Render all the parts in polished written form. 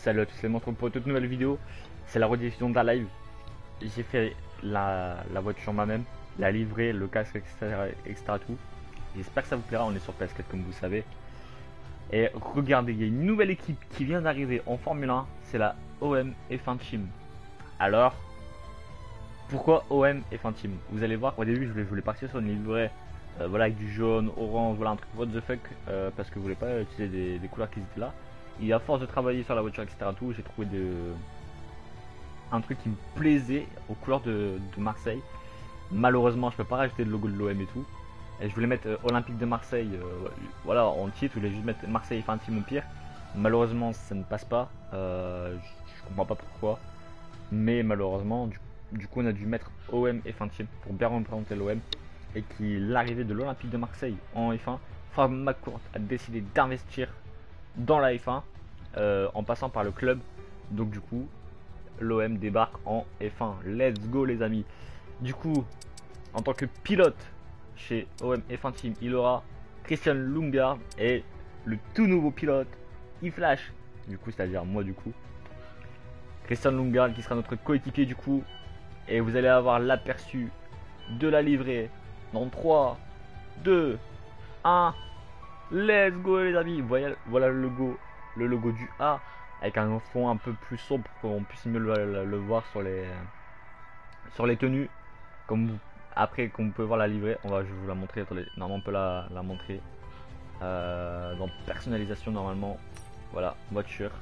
Salut à tous, c'est Montre pour toute nouvelle vidéo. C'est la rediffusion d'un live. J'ai fait la voiture moi-même, la livrée, le casque, etc. Tout. J'espère que ça vous plaira. On est sur PS4 comme vous savez. Et regardez, il y a une nouvelle équipe qui vient d'arriver en Formule 1. C'est la OM F1 Team. Alors, pourquoi OM F1 Team? Vous allez voir, au début je voulais partir sur une livrée voilà, avec du jaune, orange, voilà un truc what the fuck, parce que je voulais pas utiliser des couleurs qui étaient là. Et à force de travailler sur la voiture, etc. tout, j'ai trouvé un truc qui me plaisait aux couleurs de Marseille. Malheureusement, je peux pas rajouter le logo de l'OM et tout. Et je voulais mettre Olympique de Marseille, voilà, en titre. Je voulais juste mettre Marseille F1 Team au pire. Malheureusement, ça ne passe pas. Je comprends pas pourquoi. Mais malheureusement, du coup, on a dû mettre OM F1 Team pour bien représenter l'OM. Et qui l'arrivée de l'Olympique de Marseille en F1, Fab McCourt a décidé d'investir dans la F1 en passant par le club. Donc du coup, l'OM débarque en F1. Let's go les amis. Du coup, en tant que pilote chez OM F1 Team, il aura Christian Lundgaard et le tout nouveau pilote eFlash. Du coup, c'est-à-dire moi du coup. Christian Lundgaard qui sera notre coéquipier du coup. Et vous allez avoir l'aperçu de la livrée dans 3, 2, 1. Let's go les amis. Voilà le logo du A avec un fond un peu plus sombre pour qu'on puisse mieux le voir sur les tenues. Après, comme vous pouvez voir la livrée, je vais vous la montrer. Attendez, normalement on peut la montrer dans personnalisation normalement. Voilà, voiture.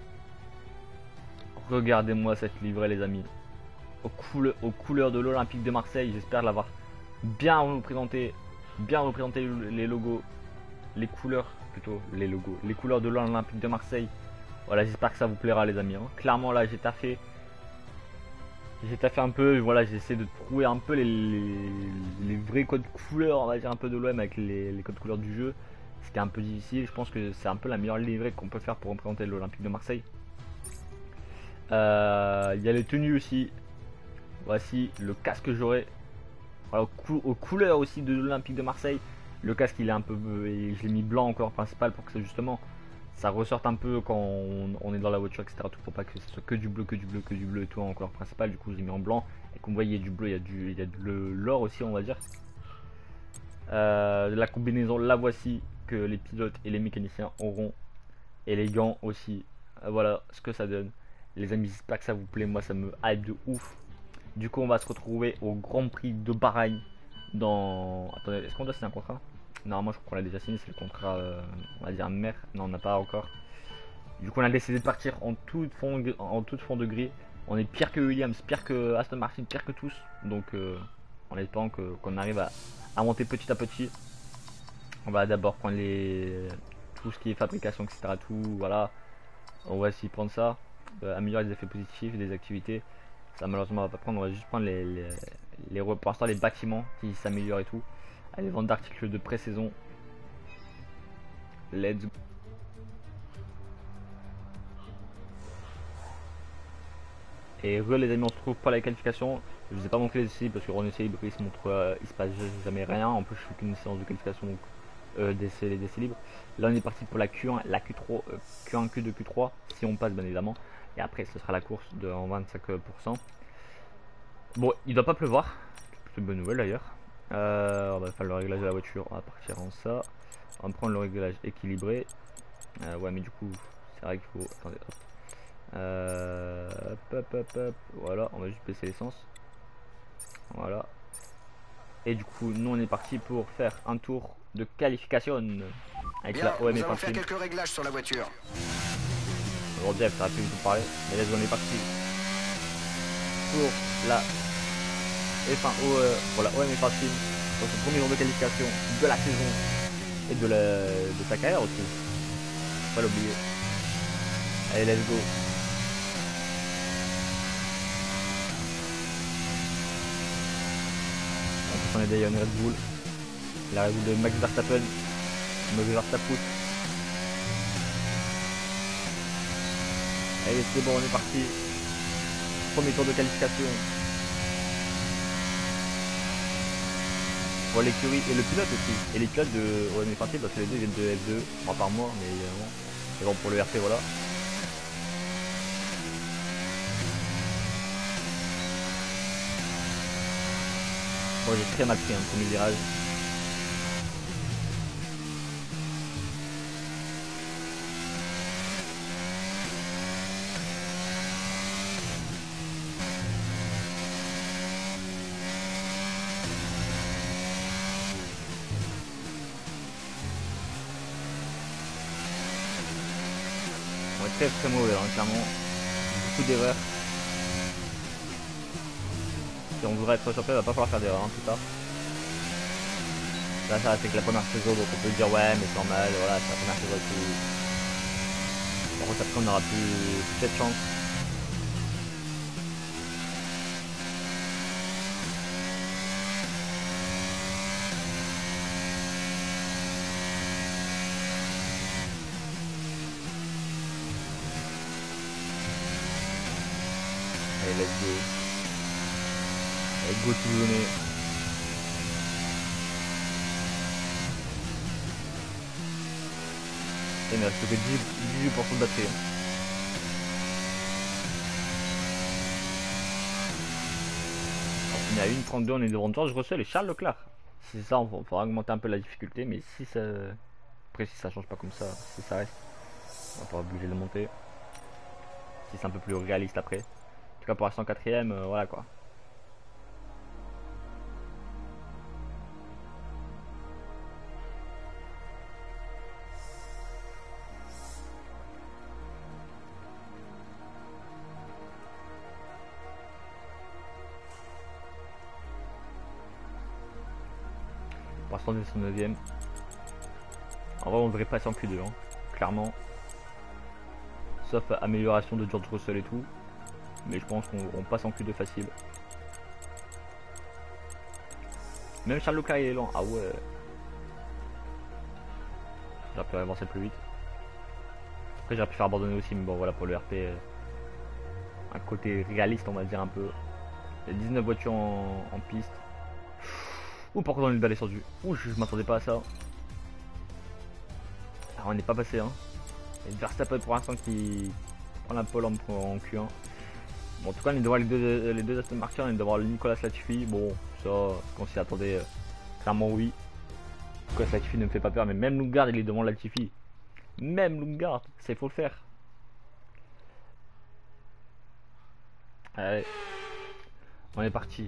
Regardez-moi cette livrée les amis. Aux couleurs de l'Olympique de Marseille. J'espère l'avoir bien représenté les logos, les couleurs plutôt, les couleurs de l'Olympique de Marseille. Voilà, j'espère que ça vous plaira les amis. Clairement là j'ai taffé un peu, voilà, j'essaie de trouver un peu les vrais codes couleurs, on va dire un peu de l'OM avec les codes couleurs du jeu. C'était un peu difficile, je pense que c'est un peu la meilleure livrée qu'on peut faire pour représenter l'Olympique de Marseille. Il y a les tenues aussi. Voici le casque que j'aurai. Voilà, aux couleurs aussi de l'Olympique de Marseille. Le casque il est un peu, je l'ai mis blanc encore principal pour que justement ça ressorte un peu quand on est dans la voiture, etc. Tout pour pas que ce soit que du bleu et tout en couleur principale. Du coup j'ai mis en blanc et comme vous voyez il y a du bleu, il y a de l'or aussi on va dire. La combinaison la voici que les pilotes et les mécaniciens auront et les gants aussi. Voilà ce que ça donne. Les amis, j'espère que ça vous plaît, moi ça me hype de ouf. Du coup on va se retrouver au Grand Prix de Bahreïn dans... Attendez, est-ce qu'on doit signer un contrat? Normalement je crois qu'on l'a déjà signé, c'est le contrat on va dire mère. Non on n'a pas encore. Du coup on a décidé de partir en toute fond de grille. On est pire que Williams, pire que Aston Martin, pire que tous. Donc en espérant qu'on arrive à monter petit à petit. On va d'abord prendre tout ce qui est fabrication, etc. Tout, voilà. On va essayer de prendre ça. Améliorer les effets positifs, des activités. Ça malheureusement on va pas prendre, on va juste prendre pour l'instant les bâtiments qui s'améliorent et tout. Allez, vente d'articles de pré-saison. Let's go. Et les amis, on se retrouve pour la qualification. Je vous ai pas montré les essais parce que en essai libre il se montre, il se passe jamais rien. En plus je fais qu'une séance de qualification donc d'essais libres. Là on est parti pour la Q1, la Q3, Q1, Q2, Q3 si on passe bien évidemment. Et après ce sera la course en 25%. Bon, il doit pas pleuvoir, c'est une bonne nouvelle d'ailleurs. On va faire le réglage de la voiture, on va partir en ça. On va prendre le réglage équilibré. Ouais mais du coup c'est vrai qu'il faut... Attendez, hop. Voilà, on va juste baisser l'essence. Voilà. Et du coup nous on est parti pour faire un tour de qualification avec bien, la OM nous allons F1 faire Team. quelques réglages sur la voiture. Aujourd'hui ça va plus vous parler. Mais là on est parti pour la F1 pour la OM F1 Team pour ce premier jour de qualification de la saison et de sa carrière aussi. Faut pas l'oublier. Allez let's go. On est d'ailleurs une Red Bull. La Red Bull de Max Verstappen. Max Verstappen. Allez c'est bon on est parti. Premier tour de qualification. Pour l'écurie et le pilote aussi. Et les pilotes de OM F1 Team parce que les deux viennent de F2. Enfin par moi mais évidemment. C'est bon pour le RP voilà. Bon, j'ai très mal pris un premier virage. On est très mauvais, hein, clairement. Beaucoup d'erreurs. Si on voudrait être champion, il va pas falloir faire d'erreurs, hein, plus tard. Là, ça c'est que la première saison, donc on peut dire ouais, mais c'est normal, voilà, c'est la première saison et tout. Par contre, après, on aura plus cette chance. Allez, let's go. Allez, go tout donner. Et il ne reste que 18% de batterie. On est à 1,32, on est devant George Russell et Charles Leclerc. Si c'est ça, on faudra augmenter un peu la difficulté, mais si ça. Après, si ça change pas comme ça, si ça reste, on va pouvoir bouger de montée. Si c'est un peu plus réaliste après. En tout cas, pour l'instant, 4ème, voilà quoi. Pour l'instant, on est 9ème. En vrai, on devrait passer en Q2, hein, clairement. Sauf amélioration de George Russell et tout. Mais je pense qu'on passe en Q2 facile. Même Charles Leclerc il est lent. Ah ouais. J'aurais pu avancer plus vite. Après j'aurais pu faire abandonner aussi, mais bon voilà, pour le RP, un côté réaliste on va dire un peu. Il y a 19 voitures en piste. Ouh, par contre on est une belle descendue. Ouh, je m'attendais pas à ça. Alors on n'est pas passé, hein. Il y a Verstappen pour l'instant qui prend la pole en Q1. Bon, en tout cas on est devant les deux Aston Martin, on est devant le Nicolas Latifi. Bon, ça, qu'on s'y attendait, clairement oui. Nicolas Latifi ne me fait pas peur, mais même Lundgaard il est devant Latifi. Même Lundgaard, c'est faut le faire. Allez, on est parti.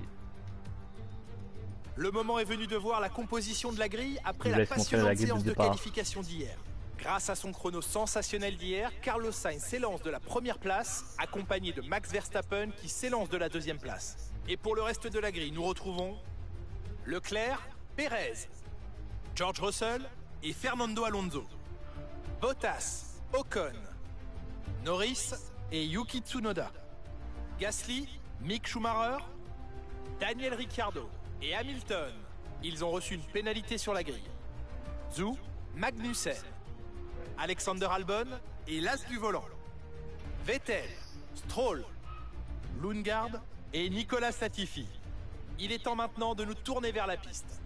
Le moment est venu de voir la composition de la grille après la passionnante séance de qualification d'hier. Grâce à son chrono sensationnel d'hier, Carlos Sainz s'élance de la première place, accompagné de Max Verstappen qui s'élance de la deuxième place. Et pour le reste de la grille, nous retrouvons Leclerc, Pérez, George Russell et Fernando Alonso, Bottas, Ocon, Norris et Yuki Tsunoda, Gasly, Mick Schumacher, Daniel Ricciardo et Hamilton. Ils ont reçu une pénalité sur la grille. Zhou, Magnussen, Alexander Albon et l'as du volant, Vettel, Stroll, Lundgaard et Nicolas Latifi. Il est temps maintenant de nous tourner vers la piste.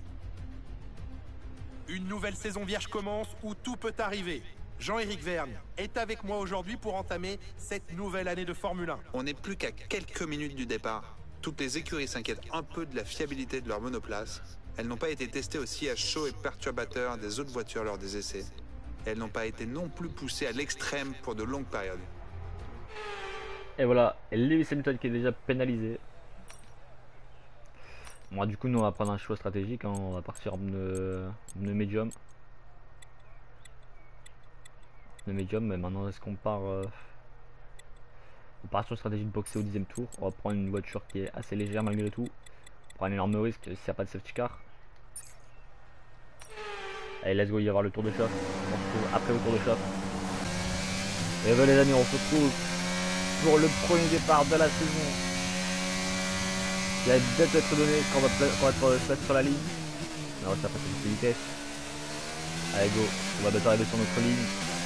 Une nouvelle saison vierge commence où tout peut arriver. Jean-Éric Vergne est avec moi aujourd'hui pour entamer cette nouvelle année de Formule 1. On n'est plus qu'à quelques minutes du départ. Toutes les écuries s'inquiètent un peu de la fiabilité de leur monoplace. Elles n'ont pas été testées au sillage chaud et perturbateur des autres voitures lors des essais. Et elles n'ont pas été non plus poussées à l'extrême pour de longues périodes. Et voilà, et Lewis Hamilton qui est déjà pénalisé. Bon, du coup, nous on va prendre un choix stratégique, hein. On va partir en pneu médium. Pneu médium, mais maintenant est-ce qu'on part on part sur une stratégie de boxer au 10ème tour. On va prendre une voiture qui est assez légère malgré tout. Pour un énorme risque s'il n'y a pas de safety car. Allez, let's go, il va y avoir le tour de chauffe. On se retrouve après le tour de chauffe. Et ben les amis, on se retrouve pour le premier départ de la saison. Il va peut-être être donné quand on va se mettre sur la ligne. On va réussir à passer de vitesse. Allez go, on va bientôt arriver sur notre ligne.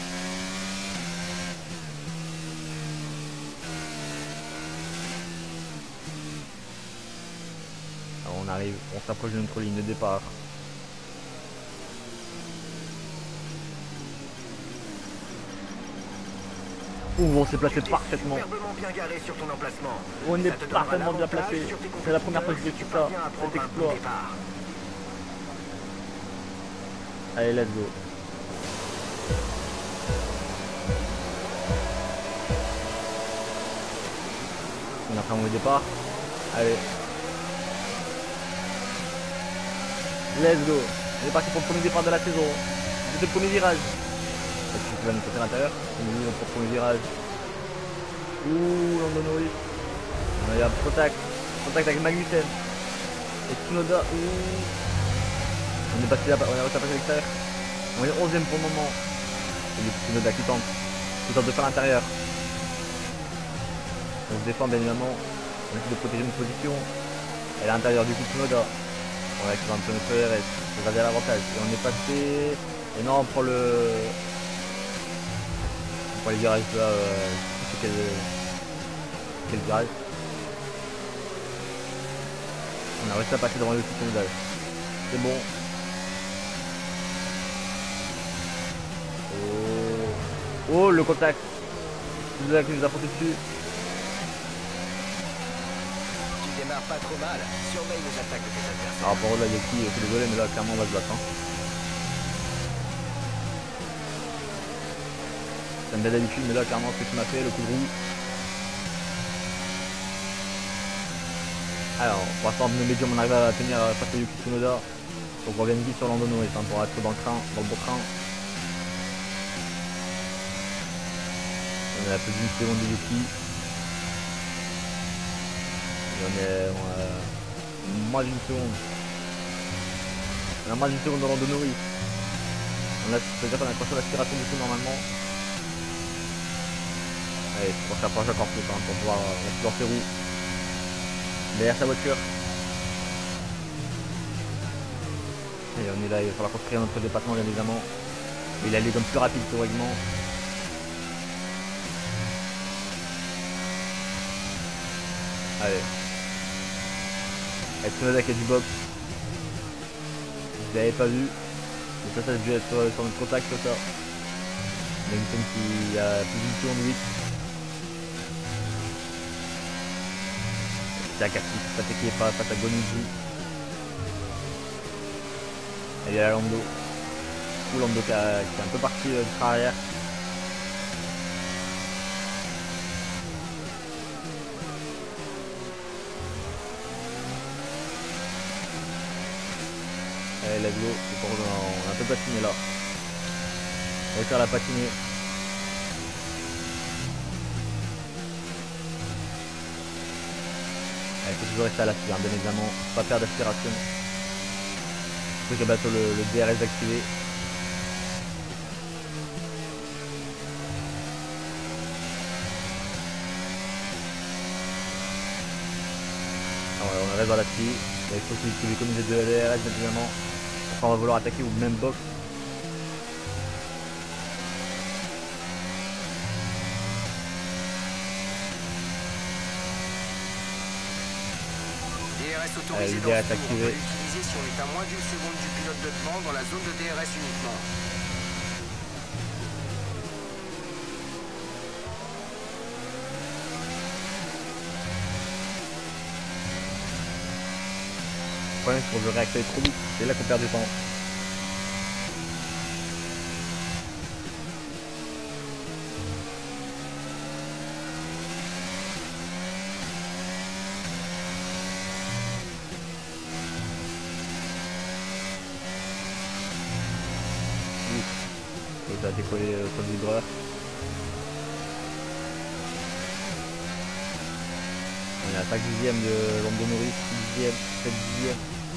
Alors on arrive, on s'approche de notre ligne de départ. Ouh, on s'est placé parfaitement. Bien garé sur ton emplacement. On est parfaitement bien placé. C'est la première fois que je fais ça. Cet exploit. Allez, let's go. On a fait un mauvais départ. Allez. Let's go. On est parti pour le premier départ de la saison. C'est le premier virage. Est-ce que tu vas nous passer à l'intérieur? On est pour le premier virage. Ouh, Lando Norris. Il y a contact. Contact avec Magnussen. Et Tsunoda. Ouh. On est passé là, on a réussi à passer à l'extérieur. On est 11ème pour le moment. Et le Tsunoda qui tente. Qui tente de faire l'intérieur. On se défend bien évidemment. On essaie de protéger notre position. Elle est à l'intérieur du coup Tsunoda. On va récupérer un peu notre RS. On va garder l'avantage. Et on est passé. Et non, on prend le. On prend les virages là. Je sais quel virage. On a réussi à passer devant le Tsunoda. C'est bon. Oh. Oh, le contact. Tsunoda qui nous a porté dessus. Pas trop mal, surveille les attaques de tes adversaires. Alors par contre là Yuki, je suis désolé mais là clairement on va se battre. Ça me bien d'habitude mais là clairement ce que tu m'as fait, le coup de roue. Alors pour l'instant nos médiums on arrive à tenir face à Yuki Tsunoda. Donc on revient vite sur Lando Norris pour être dans le train, dans le bon train. On est à plus d'une seconde de Yuki. On est moins d'une seconde. On a moins d'une seconde dans Lando Norris. C'est-à-dire qu'on a accroché l'aspiration du coup normalement. Allez, pour s'approcher encore plus hein, pour pouvoir rester dans ses roues. Derrière sa voiture. Et on est là, il va falloir construire notre dépassement bien évidemment. Il allait comme plus rapide théoriquement. Allez. Avec Tsunoda qui a du box. Je l'avais pas vu. Mais ça a dû être sur notre contact sur ça. Magnussen qui a plus d'une seconde 8. C'est Akaki, qui est pas face à Gonigi. Et il y a Lando. Ou Lando qui est un peu parti du train arrière. Allez, let's go. On a un peu patiné là. On va faire la patiner. Il faut toujours rester à l'aspire, bien évidemment. Pas faire d'aspiration. Il faut que bientôt le DRS activé. On reste dans l'aspire. Il faut qu'il économise de DRS bien évidemment. Enfin, on va vouloir attaquer au même box. DRS autorisé dans DRS ce tour. activé. On peut l'utiliser si on est à moins d'une seconde du pilote de devant dans la zone de DRS uniquement. Le problème c'est qu'on veut réactiver trop vite, c'est là qu'on perd du temps. Ça a décollé sur le vibreur. On est à 5 dixièmes de Lando Norris, 6 dixièmes, 7 dixièmes.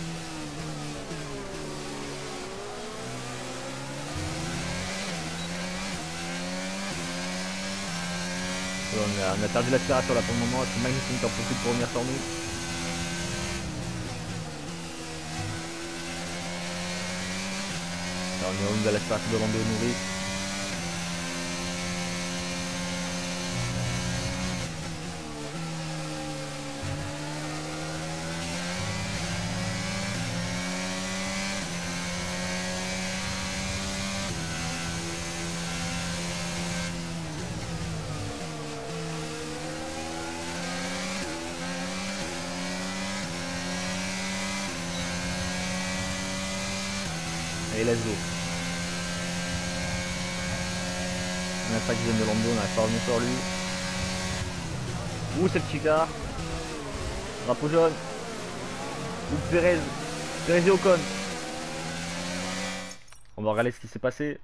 On a perdu l'aspiration là pour le moment, c'est Magnussen qui en profite pour revenir sur nous. Alors on est revenu à l'aspiration de Lando Norris. Allez, let's go. On a pas qui vient de Lando, on a pas revenu sur lui. Ouh, c'est le Chica. Drapeau jaune. Ouh, Perez. Perez et Ocon. On va regarder ce qui s'est passé.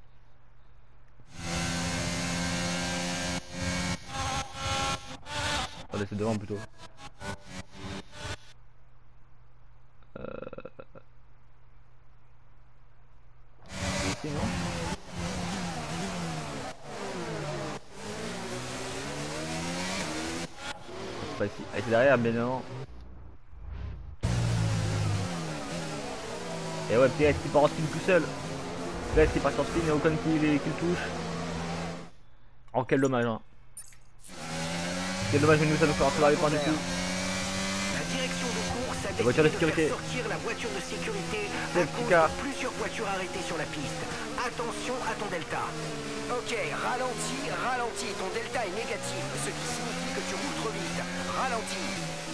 Attendez, c'est devant plutôt. C'est ici, non? C'est pas ici. Allez, c'est derrière, bien évidemment. Et ouais, Perez qui part en spin tout seul. Perez qui passe en spin et Ocon qui le touche. Oh, quel dommage, hein. Quel dommage, mais nous ça nous fait rentrer dans les points du tout. La direction de course a La voiture de décidé sécurité. faire sortir la voiture de sécurité C'est à le petit cause cas. de plusieurs voitures arrêtées sur la piste. Attention à ton delta. Ok, ralentis, ton delta est négatif, ce qui signifie que tu roules trop vite. Ralentis.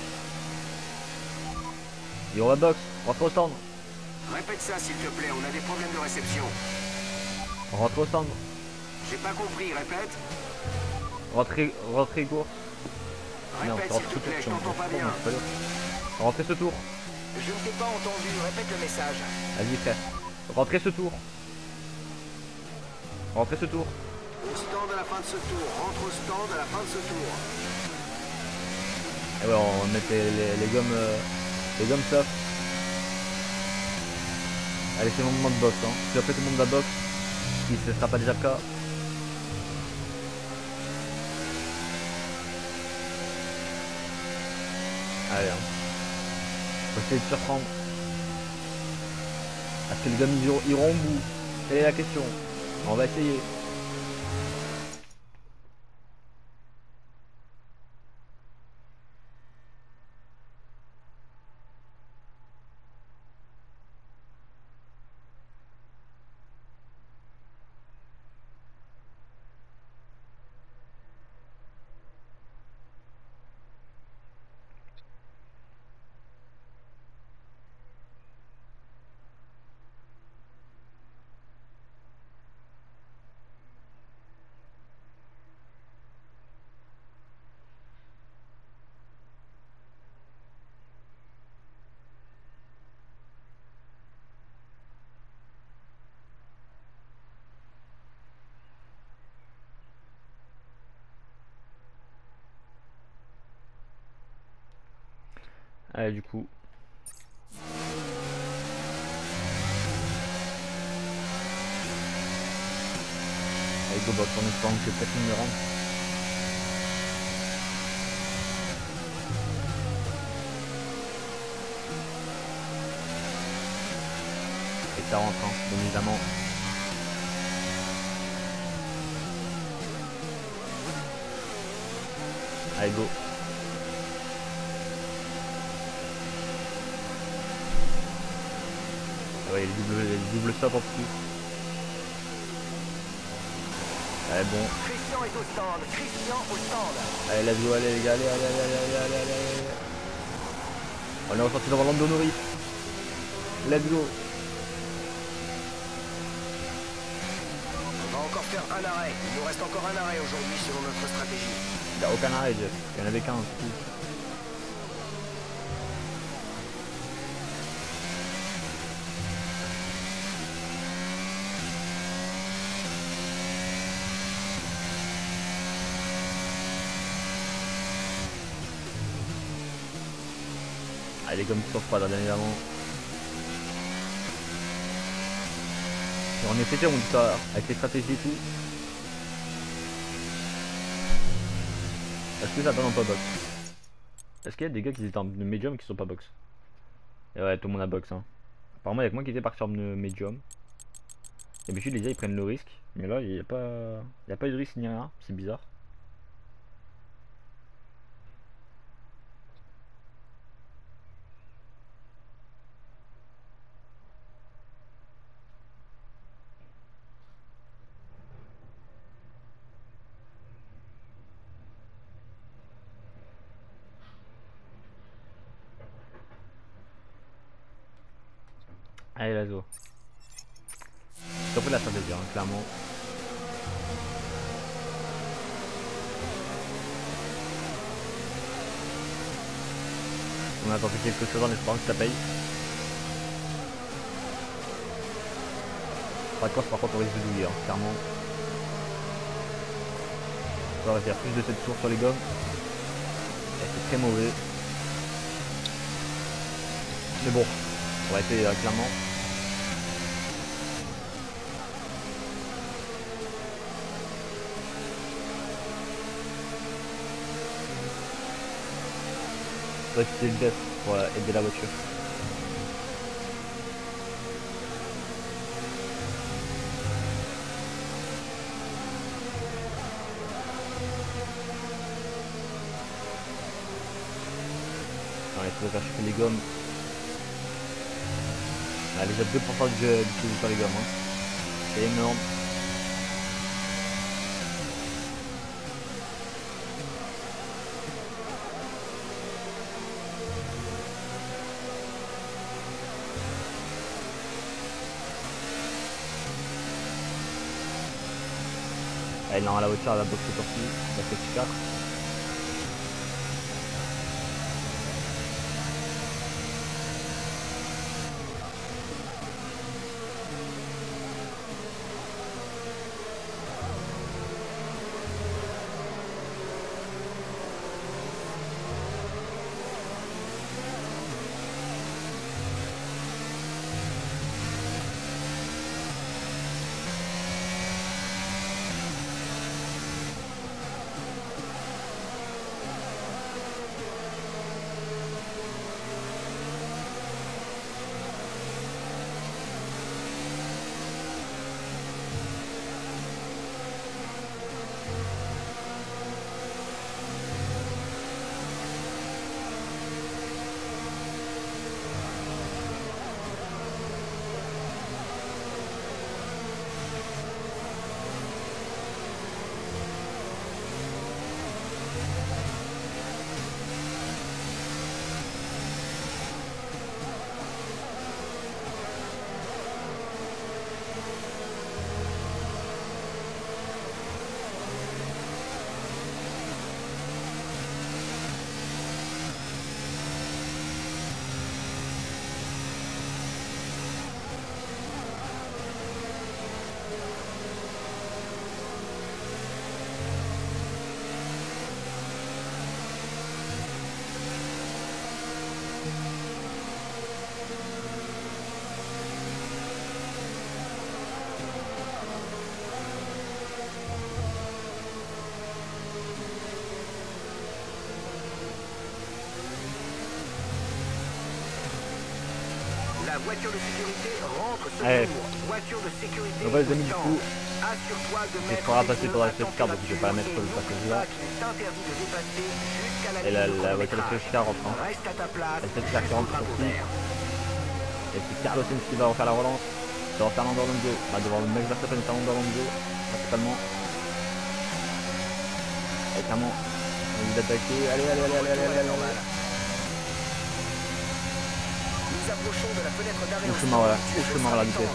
Et on va box, rentre au stand. Répète ça s'il te plaît, on a des problèmes de réception. Rentre au stand. J'ai pas compris, répète. Rentrez court. Non, Répète rentre s'il ce te plaît, je tour. t'entends pas bien. Rentrez ce tour. Je ne t'ai pas entendu, répète le message. Vas-y frère. Rentrez ce tour. Rentrez ce tour. Au stand à la fin de ce tour, rentre au stand à la fin de ce tour. Et ouais, on va mettre les gommes soft. Allez, c'est mon moment de box. Hein. Si après tout le monde va box, si ce sera pas déjà le cas. Allez, hein. Faut essayer de surprendre. Est-ce que les gommes iront au bout? Quelle est la question? On va essayer. Allez, du coup. Allez, go box, en espérant que peut-être une me rentre. Et ça rentre, hein, bien évidemment. Allez, go. Ah ouais, il double stop en plus. Allez, bon. Christian est au stand, Christian au stand. Allez, let's go, allez les gars, allez. On est ressorti devant Lando Norris. Let's go. On va encore faire un arrêt. Il nous reste encore un arrêt aujourd'hui selon notre stratégie. Il n'y a aucun arrêt, Jeff. Il y en avait qu'un. Allez, comme sur pas bien évidemment. Et on est pété, on dit ça avec les stratégies et tout. Est-ce que ça donne en pas box? Est-ce qu'il y a des gars qui étaient en médium qui sont pas box? Et ouais, tout le monde a box. Hein. Apparemment, il y a que moi qui étais parti en médium. D'habitude, les gars ils prennent le risque. Mais là, il n'y a pas eu de risque ni rien. C'est bizarre. Allez, let's go. surpris de la stratégie, hein, clairement. On a tenté quelque chose en espérant que ça paye. Pas de course, par contre on risque de douiller, hein, clairement. On va faire plus de 7 tours sur les gommes. Et c'est très mauvais. Mais bon, on va essayer clairement. On va utiliser le gaz pour aider la voiture. On va essayer de faire chauffer les gommes. Ah, déjà 2% du crédit sur les gommes. Hein. C'est énorme. Allez, non, la voiture, la box est sortie. La safety car. La voiture de sécurité rentre ce Allez. tour. Voiture de sécurité. Donc, les amis, du coup, assure-toi de il mettre faudra tes passer pneus par la à safety car, donc je vais pas la mettre sur le passage là. qu'il est interdit de dépasser jusqu'à la Et ligne de la voiture de chronométrage. safety car rentre. Hein. Reste à ta place. La safety car qui rentre Bravo aussi. vert. Et c'est Carlos Sainz qui va refaire la relance. Devant Fernando Alonso. Bah, devant Max Verstappen et Fernando Alonso. Principalement. Et clairement, on va d'attaquer. Allez, allez, allez, allez, allez, allez, allez. Nous approchons de la fenêtre d'arrêt. Au chemin, voilà. Au chemin, la vitesse.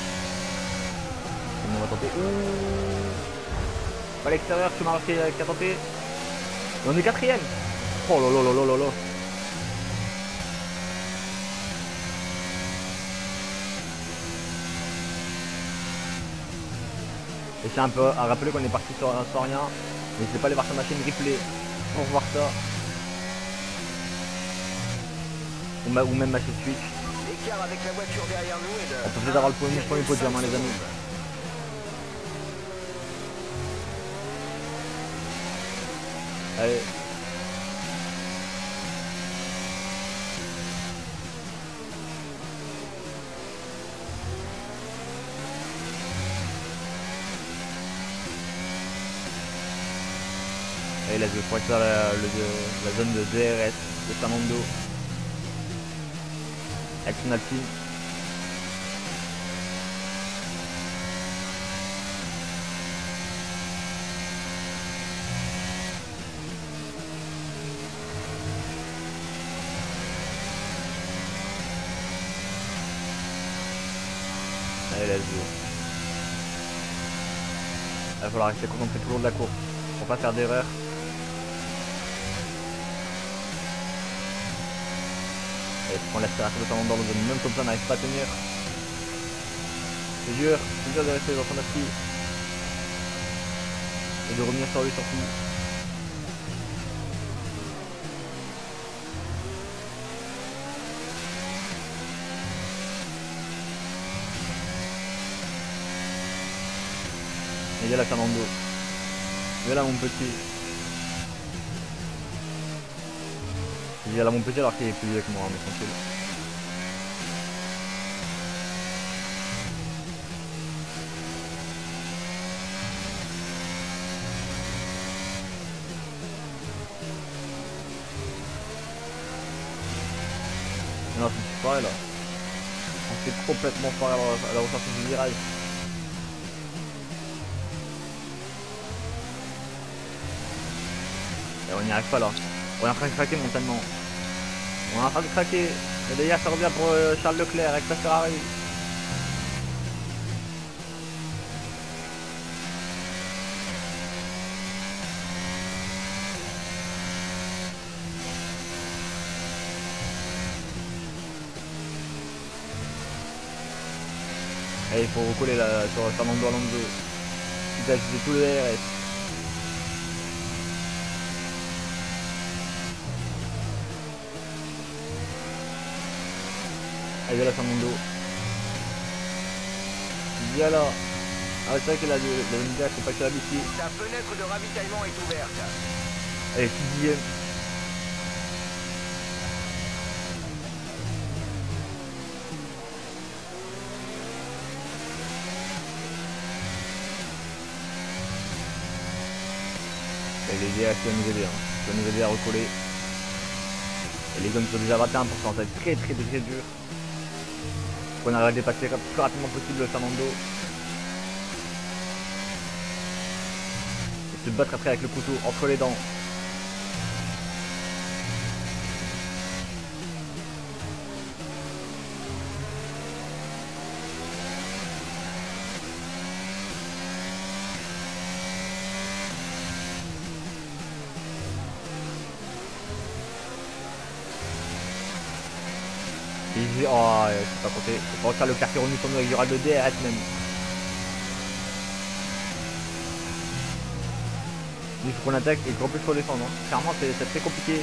On va tenter. Pas à l'extérieur, chemin qui a tenté. Et on est quatrième. Oh là là là là là là. Et c'est un peu à rappeler qu'on est parti sur rien. N'hésitez pas à aller voir sa machine replay pour voir ça. Ou même ma chaîne Twitch. L'écart avec la voiture derrière nous est de... On peut peut-être avoir le premier podium, hein, les amis. Allez. Et là je vais pouvoir faire la zone de DRS de Fernando avec son Alpine. Allez, let's go. va falloir rester concentré tout le long de la course pour pas faire d'erreur. Et on laisse la totalement dans le zone, même comme ça on n'arrive pas à tenir. C'est dur de rester dans son appui. Et de revenir sur lui surtout. Et viens là Fernando. Viens là mon petit. Viens là mon petit alors qu'il est plus vieux que moi, mais tranquille. Non, c'est pareil là. On s'est complètement foiré à la recherche du virage. Et on n'y arrive pas là. On est en train de craquer mentalement. On est en train de craquer. Et d'ailleurs ça revient pour Charles Leclerc avec sa Ferrari. Et il faut recoller là sur Fernando Alonso. Il a utilisé tout le DRS. Allez, viens là Fernando. Viens là. Ah c'est vrai qu'il a une gars, c'est pas que la bici. Ta fenêtre de ravitaillement est ouverte. Allez, 6e. Et les DRS qui va nous aider, qui va nous aider à recoller. Et les gommes sont déjà 21%, ça va être très dur. Faut qu'on arrive à dépasser le plus rapidement possible le Fernando. Et se battre après avec le couteau entre les dents. Oh, c'est pas compté. C'est pas ça le quartier remis sur nous avec du radio DRS même. Il faut qu'on attaque et qu'en plus il faut défendre. Clairement c'est très compliqué.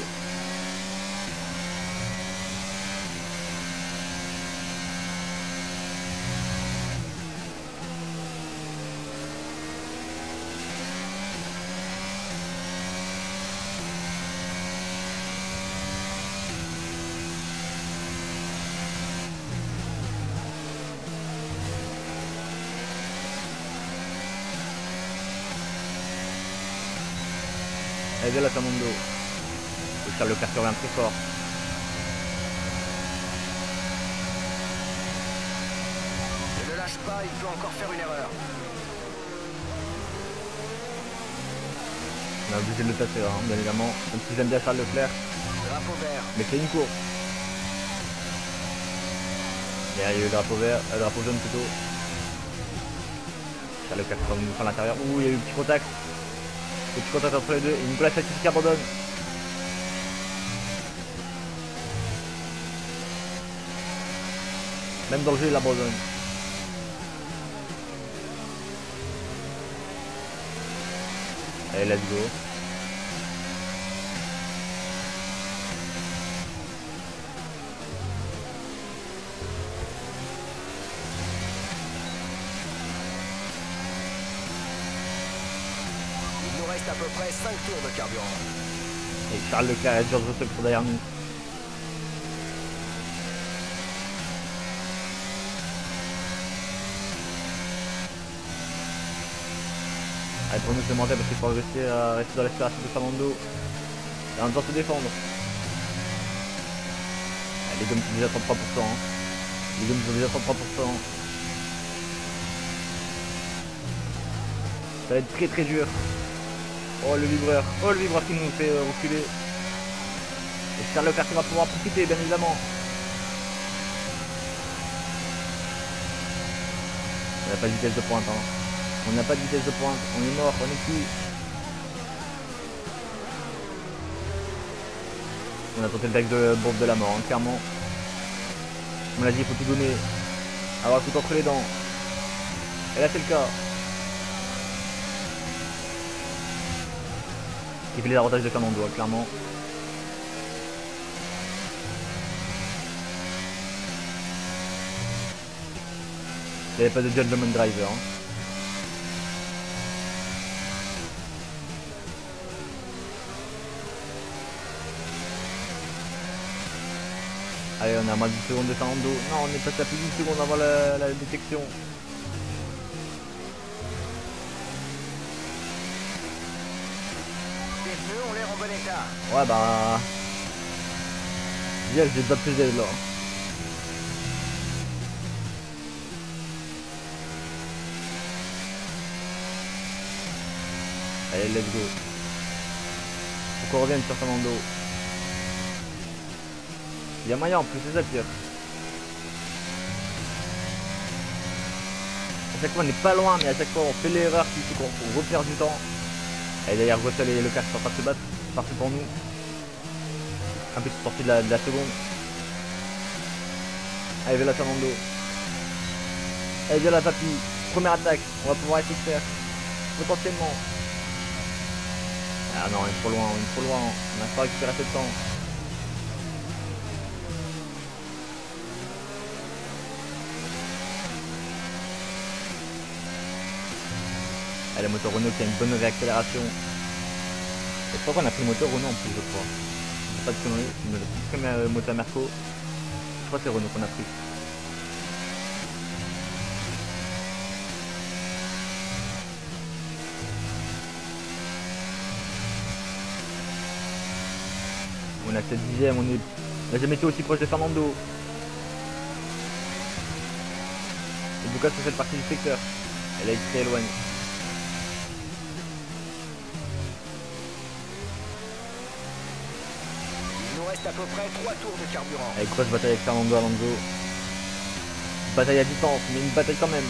Allez, viens là Fernando. Le Charles Leclerc revient très fort. Ne le lâche pas, il peut encore faire une erreur. On est obligé de le tasser, hein, bien évidemment. Même si j'aime bien Charles Leclerc. Drapeau vert. Mais c'est une course. Et il y a eu le drapeau vert, le drapeau jaune plutôt. Charles Leclerc qui nous prend à l'intérieur. Ouh, il y a eu un petit contact. Le petit contact entre les deux. Et Nicolas Latifi qui abandonne. Même dans le jeu, il abandonne. Allez, let's go. Il nous reste à peu près 5 tours de carburant. Et Charles Leclerc et George Russell sont derrière nous. Allez, pour nous c'est mental parce qu'il faut rester dans l'aspiration de Fernando et en même temps se défendre. Allez, les gommes sont déjà à 33%. Hein. Les gommes sont déjà à 33%. Ça va être très dur. Oh le vibreur qui nous fait reculer. Et Charles Leclerc qui va pouvoir profiter bien évidemment. On n'a pas de vitesse de pointe. Hein. On n'a pas de vitesse de pointe, on est mort, on est cuit. On a tenté le deck de bombe de la mort, hein, clairement. On l'a dit, il faut tout donner. Avoir tout entre les dents. Et là c'est le cas. Qui fait les avantages de Fernando, hein, clairement. Il n'y avait pas de gentleman driver. Hein. Allez, on est à moins de 10 secondes de Fernando. Non, on est passé à plus d'une seconde avant la détection. Les pneus ont l'air en bon état. Ouais, bah. Yes, j'ai pas plus d'aide là. Allez, let's go. Faut qu'on revienne sur Fernando. Il y a moyen en plus, c'est ça le pire. À chaque fois on n'est pas loin, mais à chaque fois on fait l'erreur qui fait qu'on repère du temps. Et d'ailleurs Russell et Leclerc sont en train de se battre, c'est parti pour nous. Un peu sorti de la seconde. Allez, viens là Fernando. Allez, viens là Papi. Première attaque, on va pouvoir essayer de faire. Potentiellement. Ah non, on est trop loin, on a pas récupéré assez de temps. Et le moteur Renault qui a une bonne réaccélération. Et je crois qu'on a pris le moteur Renault en plus, je crois. Pas de conneries, le premier moteur Merco. Je crois que c'est Renault qu'on a pris. On a 7 dixièmes, on n'a jamais été aussi proche de Fernando. Et Lucas sur cette partie du secteur. Elle a été très éloignée. Il nous reste à peu près 3 tours de carburant. Allez, grosse bataille avec Fernando Alonso. Bataille à distance, mais une bataille quand même.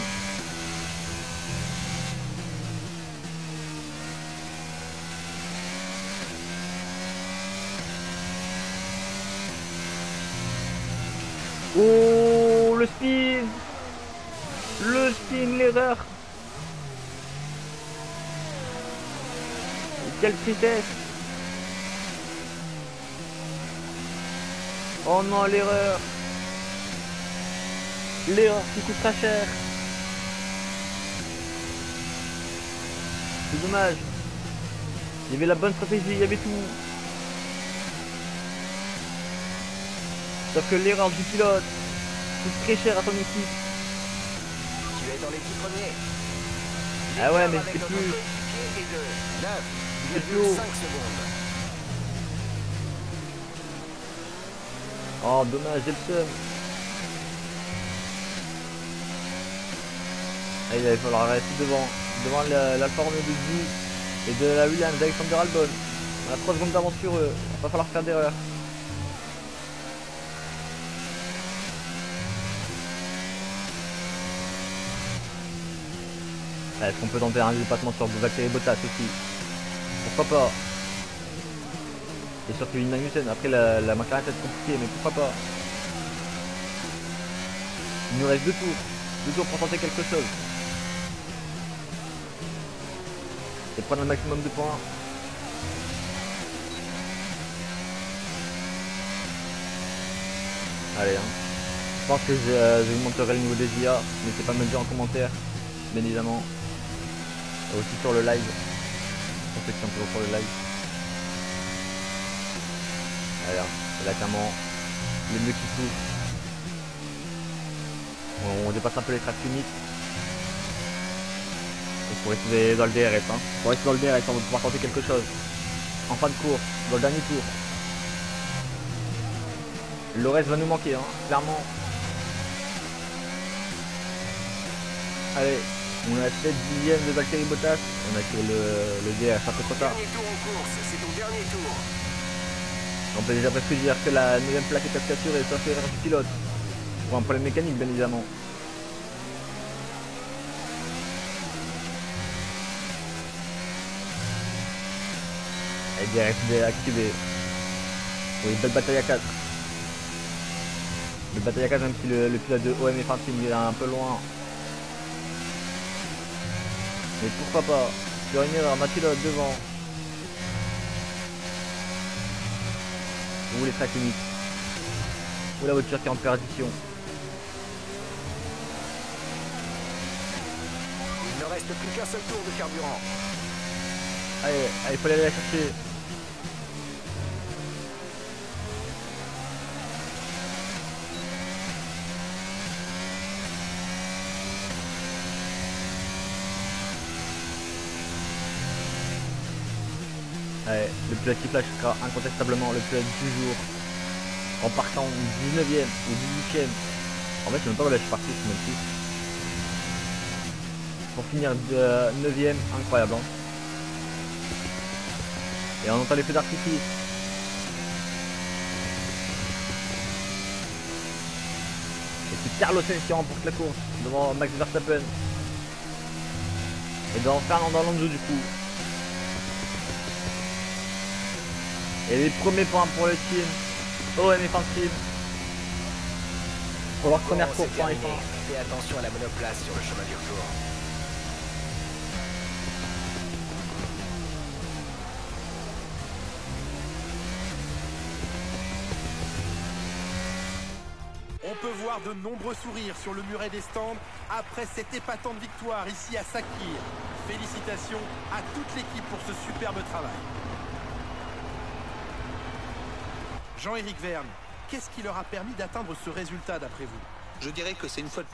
Oh, le spin! Le spin, l'erreur! Quelle tristesse! Oh non, l'erreur! L'erreur qui coûte très cher! C'est dommage! Il y avait la bonne stratégie, il y avait tout! Sauf que l'erreur du pilote coûte très cher à ton équipe. Tu es dans les 10 premiers. Ah ouais, mais c'était plus. C'était plus haut. 5 secondes. Oh, dommage, j'ai le seum. Ah, il va falloir rester devant l'Alfa Romeo de Zhou et de la Williams d'Alexander Albon. On a 3 secondes d'avance sur eux. Il va pas falloir faire d'erreur. Est-ce qu'on peut tenter un dépassement sur Valtteri Bottas aussi? Pourquoi pas? Et sur Kevin Magnussen, après la McLaren c'est compliqué, mais pourquoi pas? Il nous reste 2 tours pour tenter quelque chose. Et prendre le maximum de points. Allez, hein. Je pense que je vous montrerai le niveau des IA, n'hésitez pas à me le dire en commentaire, bien évidemment. Et aussi sur le live, pour ceux qui sont toujours sur le live. Alors, là clairement, les bleus qui souffrent. On dépasse un peu les tracks uniques. Et pour rester dans le DRS, hein. Pour rester dans le DRS, on va pouvoir tenter quelque chose. En fin de course, dans le dernier tour. Le reste va nous manquer, hein, clairement. Allez. On a 7 dixièmes de Valtteri Bottas. On a tiré le DRS un peu trop tard. Dernier tour en course, c'est ton dernier tour. On peut déjà presque dire que la 9ème place est presque assurée, sauf erreur du pilote. Pour un problème mécanique, bien évidemment. DRS activé. Oui, belle bataille à 4. Le bataille à 4, même si le pilote de OM Fan Team est un peu loin. Mais pourquoi pas? Sur une erreur, ma pilote devant. Ou les tracks limites. Ou la voiture qui est en perdition. Il ne reste plus qu'un seul tour de carburant. Allez, il faut aller la chercher. Allez, le pilote qui flash sera incontestablement le pilote du jour. En partant 19ème ou 18ème. En fait, je ne sais même pas où là je suis parti, ce même pour finir de 9ème, incroyable. Hein. Et on entend les feux d'artifice. Et c'est Carlos Sainz qui remporte la course devant Max Verstappen. Et devant Fernando Alonso du coup. Et les premiers points pour le team OM Fan Team. Pour leur première course pour F1. Fais attention à la monoplace sur le chemin du retour. On peut voir de nombreux sourires sur le muret des stands après cette épatante victoire ici à Sakhir. Félicitations à toute l'équipe pour ce superbe travail. Jean-Éric Vergne, qu'est-ce qui leur a permis d'atteindre ce résultat d'après vous? Je dirais que c'est une fois...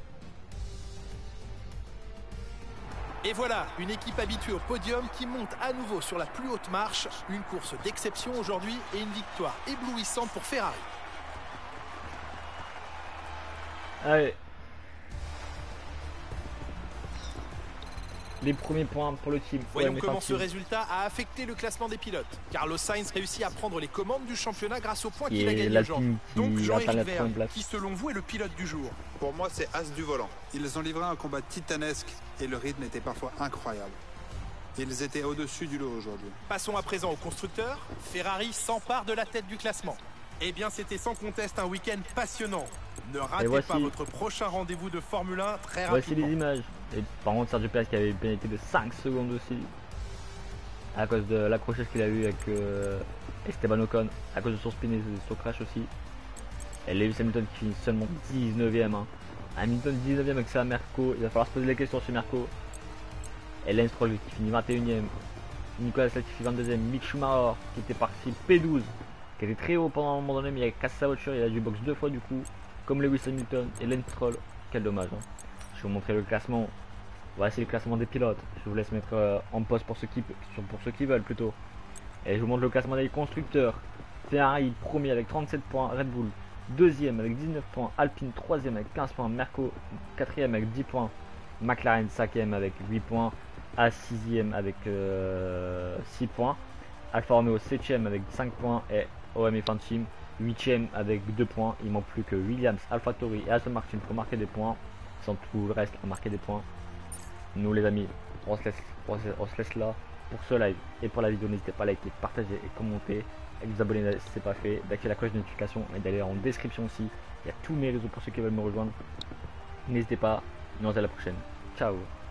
Et voilà, une équipe habituée au podium qui monte à nouveau sur la plus haute marche. Une course d'exception aujourd'hui et une victoire éblouissante pour Ferrari. Allez. Les premiers points pour le team. Voyons comment ce résultat a affecté le classement des pilotes. Carlos Sainz réussit à prendre les commandes du championnat grâce aux points qu'il a gagnés aujourd'hui. Donc Jean-Éric Vergne, qui selon vous est le pilote du jour? Pour moi, c'est As du volant. Ils ont livré un combat titanesque et le rythme était parfois incroyable. Ils étaient au-dessus du lot aujourd'hui. Passons à présent aux constructeurs. Ferrari s'empare de la tête du classement. Eh bien, c'était sans conteste un week-end passionnant. Ne ratez pas votre prochain rendez-vous de Formule 1 très rapidement. Voici les images. Et par contre, Sergio Pérez qui avait une pénalité de 5 secondes aussi. À cause de l'accrochage qu'il a eu avec Esteban Ocon. À cause de son spin et de son crash aussi. Et Lewis Hamilton qui finit seulement 19ème. Hein. Hamilton 19ème avec sa Merco. Il va falloir se poser les questions chez Merco. Et Lance Stroll qui finit 21ème. Nicolas Latifi 22ème. Mick Schumacher qui était parti P12. Qui était très haut pendant un moment donné, mais il a cassé sa voiture. Il a dû box 2 fois du coup. Comme Lewis Hamilton et Lance Stroll. Quel dommage. Hein. Je vais vous montrer le classement. Voici le classement des pilotes. Je vous laisse mettre en pause pour ceux qui veulent plutôt. Et je vous montre le classement des constructeurs. Ferrari premier avec 37 points. Red Bull deuxième avec 19 points. Alpine troisième avec 15 points. Merco quatrième avec 10 points. McLaren 5ème avec 8 points. A 6ème avec 6 points. Alfa Romeo 7ème avec 5 points. Et OM Fan Team 8ème avec 2 points. Il manque plus que Williams, AlphaTauri et Aston Martin pour marquer des points. Sans tout le reste à marquer des points. Nous les amis, on se laisse là pour ce live et pour la vidéo. N'hésitez pas à liker, partager et commenter, et vous abonner si ce n'est pas fait, d'activer la cloche de notification et d'aller en description aussi. Il y a tous mes réseaux pour ceux qui veulent me rejoindre. N'hésitez pas, nous on se dit à la prochaine. Ciao.